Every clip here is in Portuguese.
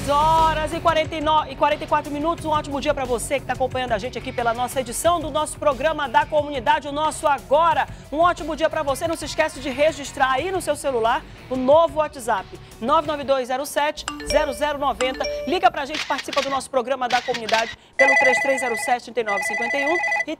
horas e 44 minutos. Um ótimo dia para você que está acompanhando a gente aqui pela nossa edição do nosso programa da comunidade, o nosso Agora. Um ótimo dia para você. Não se esquece de registrar aí no seu celular o novo WhatsApp, 99207-0090. Liga para a gente, participa do nosso programa da comunidade pelo 3307-3951 e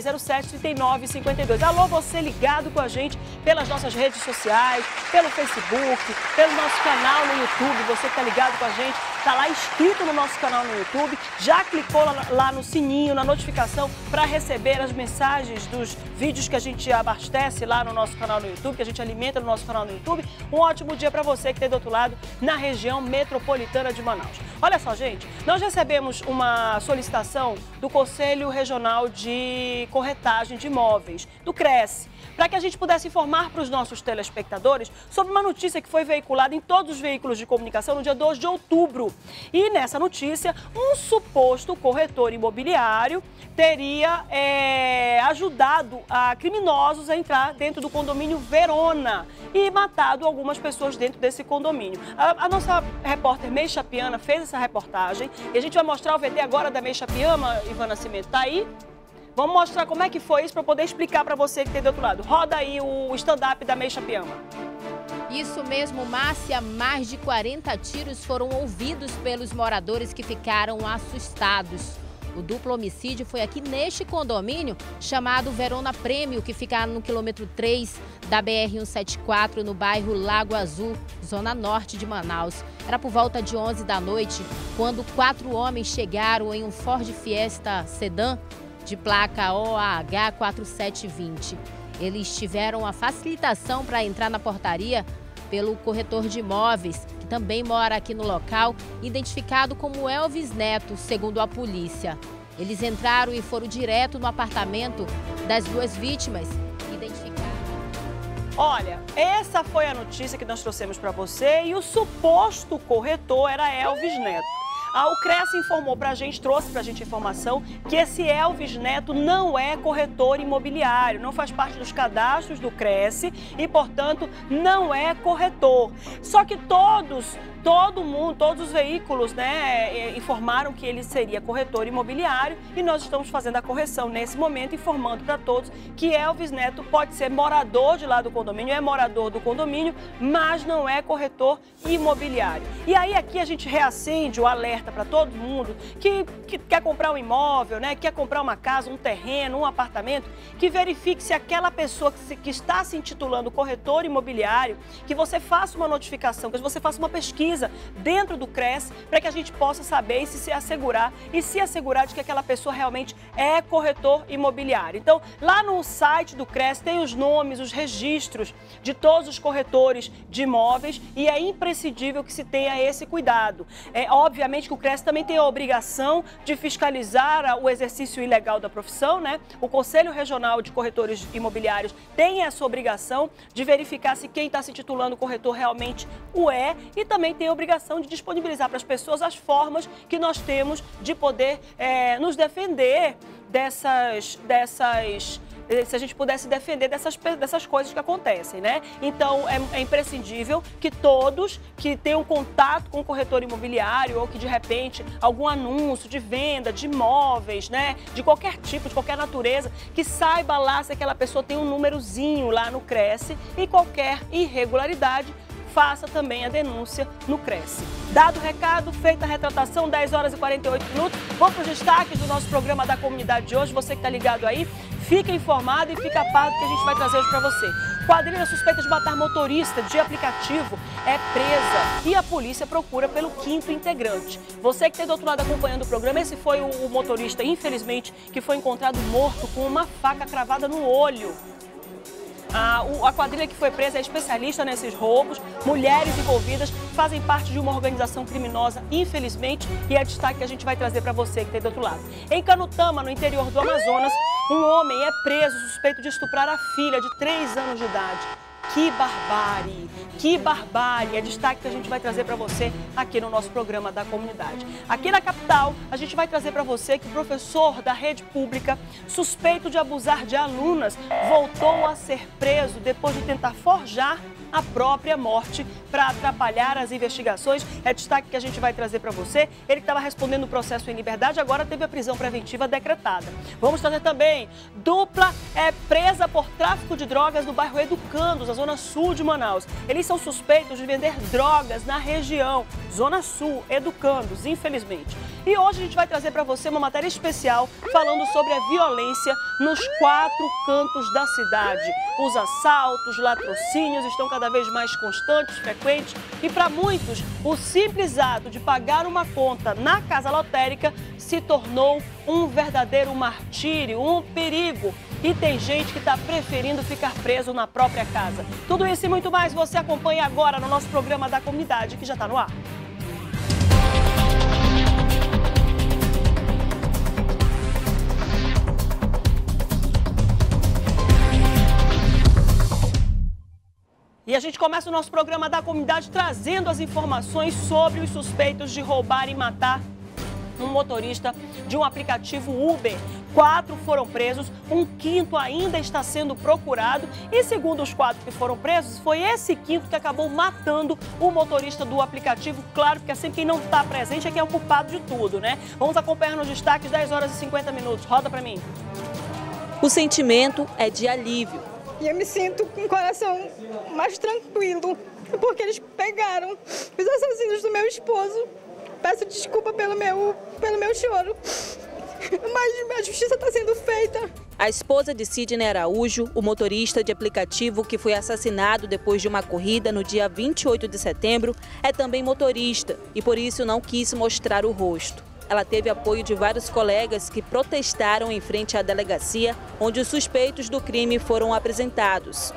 3307-3952. Alô, você ligado com a gente pelas nossas redes sociais, pelo Facebook, pelo nosso canal no YouTube. Você que está ligado com a gente, está lá inscrito no nosso canal no YouTube, já clicou lá no sininho, na notificação, para receber as mensagens dos vídeos que a gente abastece lá no nosso canal no YouTube, que a gente alimenta no nosso canal no YouTube. Um ótimo dia para você que está do outro lado, na região metropolitana de Manaus. Olha só, gente, nós recebemos uma solicitação do Conselho Regional de Corretagem de Imóveis, do CRES, para que a gente pudesse informar para os nossos telespectadores sobre uma notícia que foi veiculada em todos os veículos de comunicação no dia 2 de outubro. E nessa notícia, um suposto corretor imobiliário teria ajudado a criminosos a entrar dentro do condomínio Verona e matado algumas pessoas dentro desse condomínio. A nossa repórter Meixa Piana fez essa reportagem e a gente vai mostrar o VT agora da Meixa Piana. Ivan Nascimento, tá aí? Vamos mostrar como é que foi isso para poder explicar para você que tem do outro lado. Roda aí o stand-up da Meixa Piana. Isso mesmo, Márcia, mais de 40 tiros foram ouvidos pelos moradores que ficaram assustados. O duplo homicídio foi aqui neste condomínio chamado Verona Prêmio, que fica no quilômetro 3 da BR-174, no bairro Lago Azul, zona norte de Manaus. Era por volta de 11 da noite, quando 4 homens chegaram em um Ford Fiesta Sedan de placa OAH 4720. Eles tiveram a facilitação para entrar na portaria pelo corretor de imóveis, que também mora aqui no local, identificado como Elvis Neto, segundo a polícia. Eles entraram e foram direto no apartamento das duas vítimas, identificadas. Olha, essa foi a notícia que nós trouxemos para você e o suposto corretor era Elvis Neto. O CRES informou para a gente, trouxe para a gente a informação que esse Elvis Neto não é corretor imobiliário, não faz parte dos cadastros do CRES e, portanto, não é corretor. Só que todos os veículos, né, informaram que ele seria corretor imobiliário e nós estamos fazendo a correção nesse momento, informando para todos que Elvis Neto pode ser morador de lá do condomínio, é morador do condomínio, mas não é corretor imobiliário. E aí aqui a gente reacende o alerta para todo mundo que quer comprar um imóvel, né, quer comprar uma casa, um terreno, um apartamento, que verifique se aquela pessoa que está se intitulando corretor imobiliário, que você faça uma notificação, que você faça uma pesquisa dentro do CRES para que a gente possa saber e se assegurar de que aquela pessoa realmente é corretor imobiliário. Então, lá no site do CRES tem os nomes, os registros de todos os corretores de imóveis e é imprescindível que se tenha esse cuidado. Obviamente que o CRES também tem a obrigação de fiscalizar o exercício ilegal da profissão, né? O Conselho Regional de Corretores Imobiliários tem essa obrigação de verificar se quem está se titulando corretor realmente o é e também tem a obrigação de disponibilizar para as pessoas as formas que nós temos de poder nos defender se a gente pudesse defender dessas coisas que acontecem, né? Então, é imprescindível que todos que tenham contato com o corretor imobiliário ou que, de repente, algum anúncio de venda de imóveis, né? De qualquer tipo, de qualquer natureza, que saiba lá se aquela pessoa tem um númerozinho lá no CRES e qualquer irregularidade, faça também a denúncia no CRES. Dado o recado, feita a retratação, 10 horas e 48 minutos. Vamos para os destaques do nosso programa da comunidade de hoje. Você que está ligado aí, fica informado e fica a par do que a gente vai trazer hoje para você. Quadrilha suspeita de matar motorista de aplicativo é presa e a polícia procura pelo 5º integrante. Você que está do outro lado acompanhando o programa, esse foi o motorista, infelizmente, que foi encontrado morto com uma faca cravada no olho. A quadrilha que foi presa é especialista nesses roubos. Mulheres envolvidas fazem parte de uma organização criminosa, infelizmente, e é destaque que a gente vai trazer para você que está do outro lado. Em Canutama, no interior do Amazonas, um homem é preso suspeito de estuprar a filha de 3 anos de idade. Que barbárie, que barbárie. É destaque que a gente vai trazer para você aqui no nosso programa da comunidade. Aqui na capital, a gente vai trazer para você que o professor da rede pública, suspeito de abusar de alunas, voltou a ser preso depois de tentar forjar a própria morte para atrapalhar as investigações. É destaque que a gente vai trazer para você. Ele que estava respondendo o processo em liberdade, agora teve a prisão preventiva decretada. Vamos trazer também, dupla é presa por tráfico de drogas no bairro Educandos, na zona sul de Manaus. Eles são suspeitos de vender drogas na região, zona sul, Educandos, infelizmente. E hoje a gente vai trazer para você uma matéria especial falando sobre a violência nos 4 cantos da cidade. Os assaltos, latrocínios estão cada vez mais constantes, frequentes e para muitos o simples ato de pagar uma conta na casa lotérica se tornou um verdadeiro martírio, um perigo. E tem gente que está preferindo ficar preso na própria casa. Tudo isso e muito mais você acompanha agora no nosso programa da comunidade, que já está no ar. E a gente começa o nosso programa da comunidade trazendo as informações sobre os suspeitos de roubar e matar um motorista de um aplicativo Uber. 4 foram presos, um 5º ainda está sendo procurado e, segundo os 4 que foram presos, foi esse 5º que acabou matando o motorista do aplicativo. Claro, porque assim quem não está presente é quem é o culpado de tudo, né? Vamos acompanhar nos destaques, 10 horas e 50 minutos. Roda para mim. O sentimento é de alívio. E eu me sinto com o coração mais tranquilo, porque eles pegaram os assassinos do meu esposo. Peço desculpa pelo meu choro, mas a justiça está sendo feita. A esposa de Sidney Araújo, o motorista de aplicativo que foi assassinado depois de uma corrida no dia 28 de setembro, é também motorista e por isso não quis mostrar o rosto. Ela teve apoio de vários colegas que protestaram em frente à delegacia, onde os suspeitos do crime foram apresentados.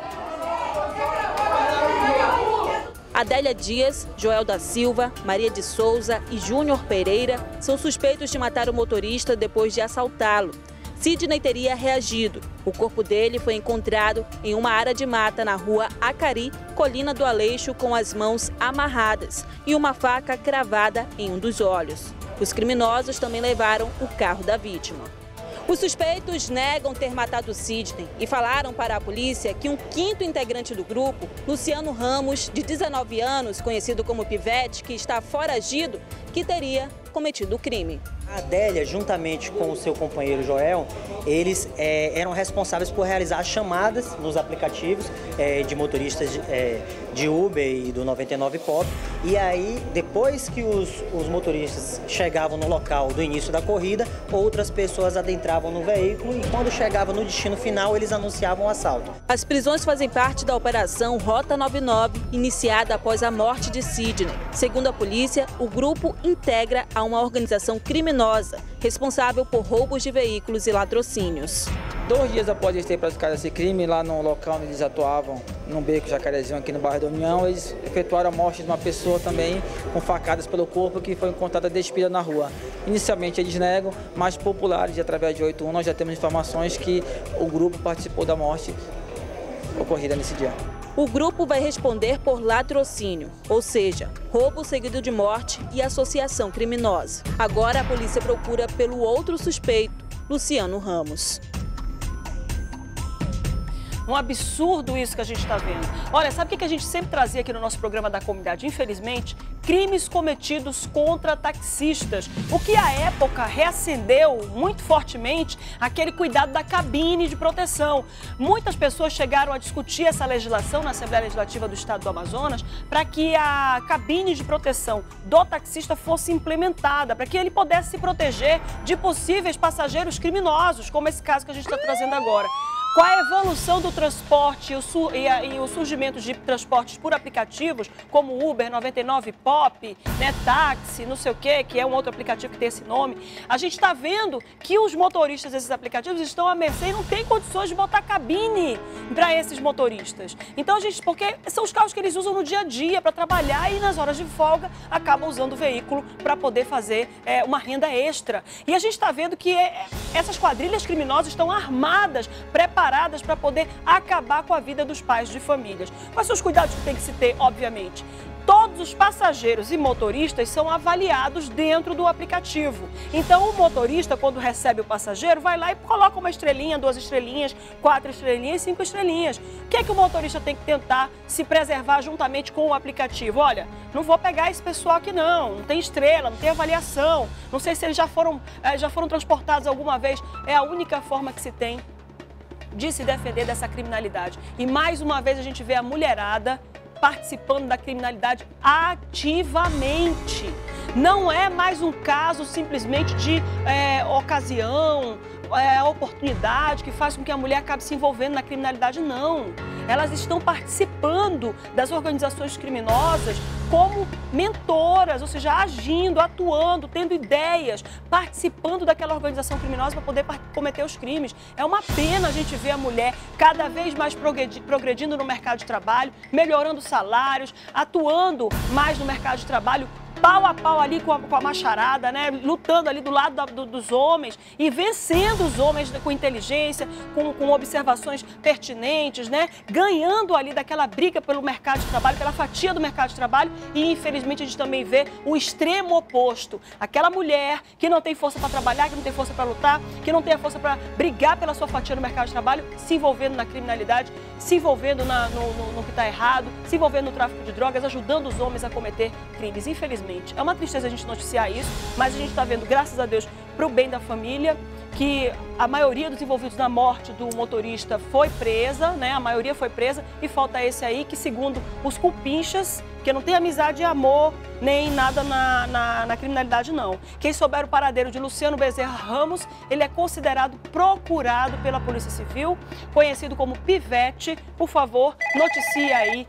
Adélia Dias, Joel da Silva, Maria de Souza e Júnior Pereira são suspeitos de matar o motorista depois de assaltá-lo. Sidney teria reagido. O corpo dele foi encontrado em uma área de mata na rua Acari, Colina do Aleixo, com as mãos amarradas e uma faca cravada em um dos olhos. Os criminosos também levaram o carro da vítima. Os suspeitos negam ter matado Sidney e falaram para a polícia que um 5º integrante do grupo, Luciano Ramos, de 19 anos, conhecido como Pivete, que está foragido, que teria cometido o crime. A Adélia, juntamente com o seu companheiro Joel, eles eram responsáveis por realizar as chamadas nos aplicativos de motoristas de Uber e do 99 Pop. E aí, depois que os motoristas chegavam no local do início da corrida, outras pessoas adentravam no veículo e quando chegavam no destino final, eles anunciavam o assalto. As prisões fazem parte da operação Rota 99, iniciada após a morte de Sidney. Segundo a polícia, o grupo integra a uma organização criminosa responsável por roubos de veículos e latrocínios. 2 dias após eles terem praticado esse crime, lá no local onde eles atuavam, num beco Jacarezinho, aqui no bairro da União, eles efetuaram a morte de uma pessoa também com facadas pelo corpo que foi encontrada despida na rua. Inicialmente eles negam, mas populares, através de 81, nós já temos informações que o grupo participou da morte ocorrida nesse dia. O grupo vai responder por latrocínio, ou seja, roubo seguido de morte e associação criminosa. Agora a polícia procura pelo outro suspeito, Luciano Ramos. Um absurdo isso que a gente está vendo. Olha, sabe o que a gente sempre trazia aqui no nosso programa da comunidade? Infelizmente, crimes cometidos contra taxistas. O que à época reacendeu muito fortemente aquele cuidado da cabine de proteção. Muitas pessoas chegaram a discutir essa legislação na Assembleia Legislativa do Estado do Amazonas para que a cabine de proteção do taxista fosse implementada, para que ele pudesse se proteger de possíveis passageiros criminosos, como esse caso que a gente está trazendo agora. Com a evolução do transporte e o surgimento de transportes por aplicativos, como Uber, 99 Pop, né, táxi, não sei o quê, que é um outro aplicativo que tem esse nome, a gente está vendo que os motoristas desses aplicativos estão à mercê e não têm condições de botar cabine para esses motoristas. Então, porque são os carros que eles usam no dia a dia para trabalhar e nas horas de folga acabam usando o veículo para poder fazer uma renda extra. E a gente está vendo que essas quadrilhas criminosas estão armadas, preparadas para poder acabar com a vida dos pais de famílias. Quais são os cuidados que tem que se ter, obviamente? Todos os passageiros e motoristas são avaliados dentro do aplicativo. Então, o motorista, quando recebe o passageiro, vai lá e coloca uma estrelinha, 2 estrelinhas, 4 estrelinhas, 5 estrelinhas. O que é que o motorista tem que tentar se preservar juntamente com o aplicativo? Olha, não vou pegar esse pessoal aqui não tem estrela, não tem avaliação, não sei se eles já foram transportados alguma vez. É a única forma que se tem de se defender dessa criminalidade. E mais uma vez a gente vê a mulherada participando da criminalidade ativamente. Não é mais um caso simplesmente de ocasião, oportunidade que faz com que a mulher acabe se envolvendo na criminalidade, não. Elas estão participando das organizações criminosas como mentoras, ou seja, agindo, atuando, tendo ideias, participando daquela organização criminosa para poder cometer os crimes. É uma pena a gente ver a mulher cada vez mais progredindo no mercado de trabalho, melhorando salários, atuando mais no mercado de trabalho, pau a pau ali com a macharada, né? Lutando ali do lado dos homens e vencendo os homens com inteligência, com observações pertinentes, né? Ganhando ali daquela briga pelo mercado de trabalho, pela fatia do mercado de trabalho. E infelizmente a gente também vê o extremo oposto. Aquela mulher que não tem força para trabalhar, que não tem força para lutar, que não tem a força para brigar pela sua fatia no mercado de trabalho, se envolvendo na criminalidade, se envolvendo no que está errado, se envolvendo no tráfico de drogas, ajudando os homens a cometer crimes. Infelizmente. É uma tristeza a gente noticiar isso, mas a gente está vendo, graças a Deus, para o bem da família, que a maioria dos envolvidos na morte do motorista foi presa, né? A maioria foi presa e falta esse aí que, segundo os cupinchas, que não tem amizade e amor, nem nada na criminalidade, não. Quem souber o paradeiro de Luciano Bezerra Ramos, ele é considerado procurado pela Polícia Civil, conhecido como Pivete. Por favor, noticie aí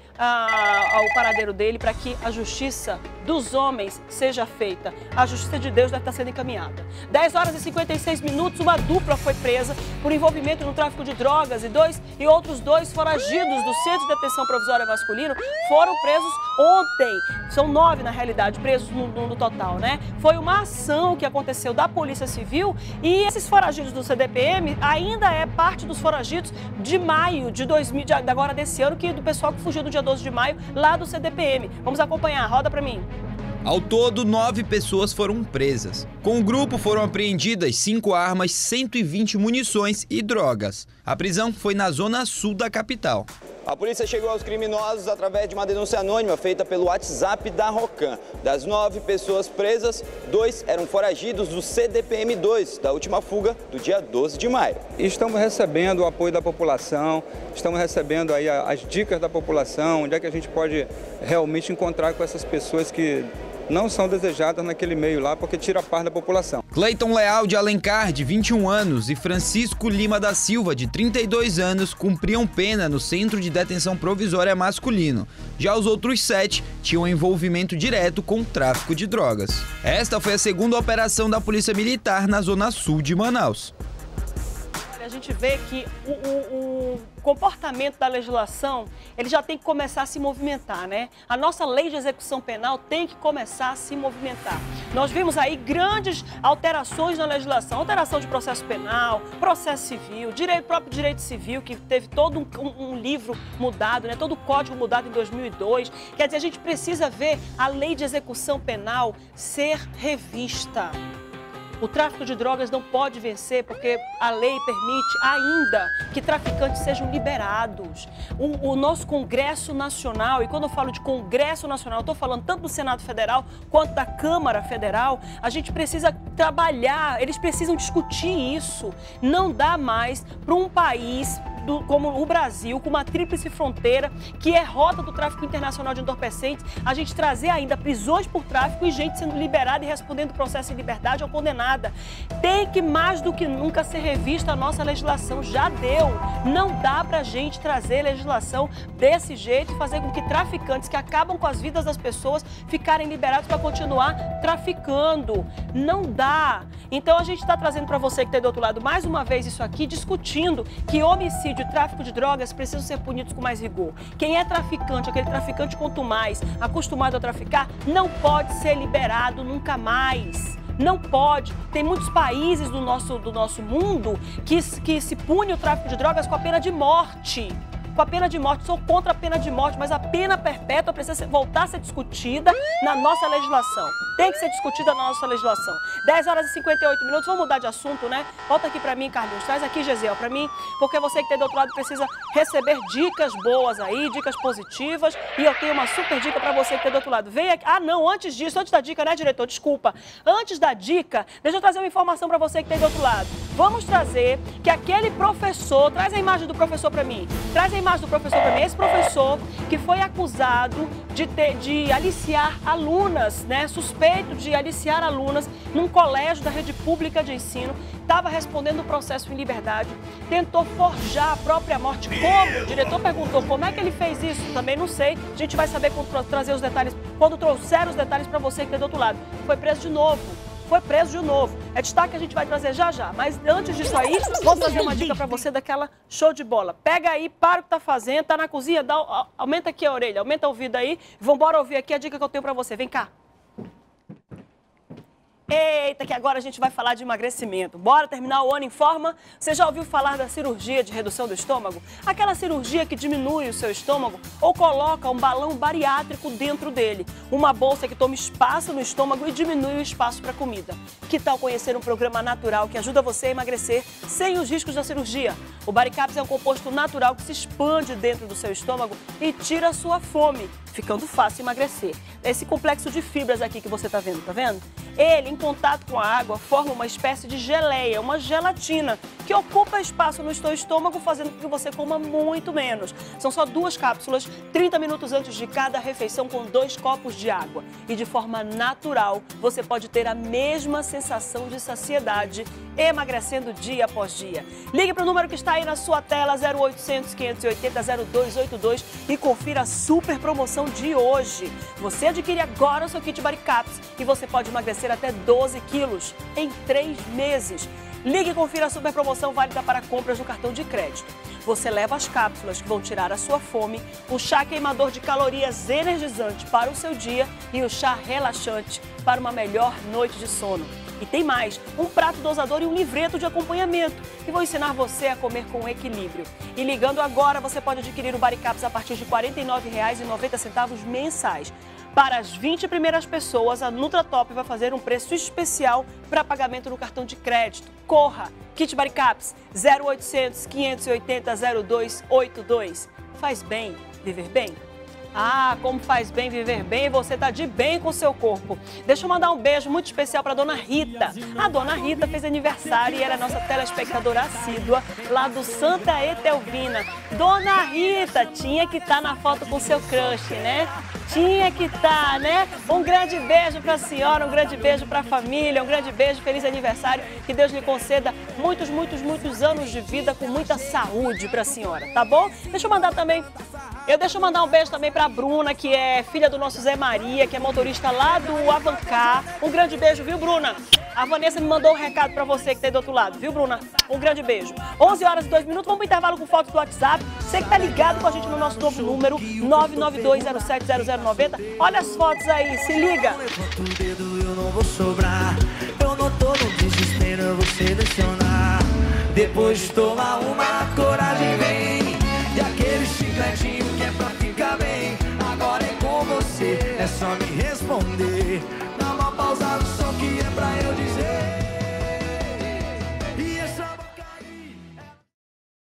o paradeiro dele para que a justiça dos homens seja feita. A justiça de Deus deve estar sendo encaminhada. 10 horas e 56 minutos, uma dupla foi presa por envolvimento no tráfico de drogas e outros 2 foragidos do Centro de Detenção Provisória Masculino foram presos ontem. São 9, na realidade, presos no total, né? Foi uma ação que aconteceu da Polícia Civil e esses foragidos do CDPM ainda é parte dos foragidos de maio de agora desse ano, do pessoal que fugiu no dia 12 de maio lá do CDPM. Vamos acompanhar, roda pra mim. Ao todo, 9 pessoas foram presas. Com o grupo foram apreendidas 5 armas, 120 munições e drogas. A prisão foi na zona sul da capital. A polícia chegou aos criminosos através de uma denúncia anônima feita pelo WhatsApp da Rocan. Das 9 pessoas presas, 2 eram foragidos do CDPM-2, da última fuga do dia 12 de maio. Estamos recebendo o apoio da população, estamos recebendo aí as dicas da população, onde é que a gente pode realmente encontrar com essas pessoas que não são desejadas naquele meio lá, porque tira a paz da população. Cleiton Leal de Alencar, de 21 anos, e Francisco Lima da Silva, de 32 anos, cumpriam pena no Centro de Detenção Provisória Masculino. Já os outros 7 tinham envolvimento direto com o tráfico de drogas. Esta foi a segunda operação da Polícia Militar na zona sul de Manaus. A gente vê que o comportamento da legislação, ele já tem que começar a se movimentar, né? A nossa lei de execução penal tem que começar a se movimentar. Nós vimos aí grandes alterações na legislação, alteração de processo penal, processo civil, próprio direito civil, que teve todo um livro mudado, né? Todo o código mudado em 2002. Quer dizer, a gente precisa ver a lei de execução penal ser revista. O tráfico de drogas não pode vencer porque a lei permite ainda que traficantes sejam liberados. O nosso Congresso Nacional, e quando eu falo de Congresso Nacional, eu estou falando tanto do Senado Federal quanto da Câmara Federal, a gente precisa trabalhar, eles precisam discutir isso. Não dá mais para um país como o Brasil, com uma tríplice fronteira, que é rota do tráfico internacional de entorpecentes, a gente trazer ainda prisões por tráfico e gente sendo liberada e respondendo processo em liberdade ou condenada. Tem que, mais do que nunca, ser revista a nossa legislação. Já deu. Não dá pra gente trazer legislação desse jeito e fazer com que traficantes que acabam com as vidas das pessoas ficarem liberados para continuar traficando. Não dá. Então a gente está trazendo para você que está do outro lado mais uma vez isso aqui, discutindo que homicídio e tráfico de drogas precisam ser punidos com mais rigor. Quem é traficante, aquele traficante quanto mais acostumado a traficar, não pode ser liberado nunca mais. Não pode. Tem muitos países do nosso mundo que se pune o tráfico de drogas com a pena de morte. com a pena de morte. Sou contra a pena de morte, mas a pena perpétua precisa voltar a ser discutida na nossa legislação. Tem que ser discutida na nossa legislação. 10 horas e 58 minutos, vamos mudar de assunto, né? Volta aqui pra mim, Carlinhos, traz aqui, Gesiel, pra mim, porque você que tem do outro lado precisa receber dicas boas aí, dicas positivas, e eu tenho uma super dica pra você que tem do outro lado. Vem aqui. Ah, não, antes disso, antes da dica, né, diretor? Desculpa. Antes da dica, deixa eu trazer uma informação pra você que tem do outro lado. Vamos trazer que aquele professor, traz a imagem do professor pra mim, traz a imagem do professor pra mim, esse professor que foi acusado de aliciar alunas, né, suspeito de aliciar alunas num colégio da rede pública de ensino, estava respondendo o processo em liberdade, tentou forjar a própria morte. Como? O diretor perguntou como é que ele fez isso, também não sei, a gente vai saber quando trazer os detalhes, quando trouxer os detalhes para você que está do outro lado. Foi preso de novo. Foi preso de novo. É destaque que a gente vai trazer já já. Mas antes disso aí, vou trazer uma dica para você daquela show de bola. Pega aí, para o que tá fazendo, tá na cozinha, aumenta aqui a orelha, aumenta o ouvido aí. Vambora ouvir aqui a dica que eu tenho para você. Vem cá. Eita, que agora a gente vai falar de emagrecimento. Bora terminar o ano em forma? Você já ouviu falar da cirurgia de redução do estômago? Aquela cirurgia que diminui o seu estômago ou coloca um balão bariátrico dentro dele. Uma bolsa que toma espaço no estômago e diminui o espaço para comida. Que tal conhecer um programa natural que ajuda você a emagrecer sem os riscos da cirurgia? O Baricaps é um composto natural que se expande dentro do seu estômago e tira a sua fome, ficando fácil emagrecer. Esse complexo de fibras aqui que você tá vendo? Ele, em contato com a água, forma uma espécie de geleia, uma gelatina, que ocupa espaço no seu estômago, fazendo com que você coma muito menos. São só 2 cápsulas, 30 minutos antes de cada refeição, com 2 copos de água. E de forma natural, você pode ter a mesma sensação de saciedade, emagrecendo dia após dia. Ligue para o número que está aí na sua tela, 0800 580 0282, e confira a super promoção de hoje. Você adquire agora o seu kit Baricaps e você pode emagrecer até 12 quilos em 3 meses. Ligue e confira a super promoção válida para compras no cartão de crédito. Você leva as cápsulas que vão tirar a sua fome, o chá queimador de calorias energizante para o seu dia e o chá relaxante para uma melhor noite de sono. E tem mais, um prato dosador e um livreto de acompanhamento, que vão ensinar você a comer com equilíbrio. E ligando agora, você pode adquirir o Baricaps a partir de R$ 49,90 mensais. Para as 20 primeiras pessoas, a Nutratop vai fazer um preço especial para pagamento no cartão de crédito. Corra! Kit Baricaps 0800 580 0282. Faz bem viver bem? Ah, como faz bem viver bem e você tá de bem com o seu corpo. Deixa eu mandar um beijo muito especial para Dona Rita. A Dona Rita fez aniversário e era nossa telespectadora assídua lá do Santa Etelvina. Dona Rita tinha que estar na foto com seu crush, né? Tinha que estar, né? Um grande beijo para a senhora, um grande beijo para a família, um grande beijo, feliz aniversário. Que Deus lhe conceda muitos, muitos, muitos anos de vida com muita saúde para a senhora, tá bom? Deixa eu mandar um beijo também para a Bruna, que é filha do nosso Zé Maria, que é motorista lá do Avancar. Um grande beijo, viu, Bruna? A Vanessa me mandou um recado para você que tá aí do outro lado, viu, Bruna? Um grande beijo. 11 horas e 2 minutos, vamos pro intervalo com fotos do WhatsApp. Você que tá ligado com a gente no nosso novo número, 992070090. Olha as fotos aí, se liga. Eu não vou sobrar, eu não tô no desespero, eu vou selecionar. Depois de tomar uma, coragem vem. E aquele chicletinho que é pra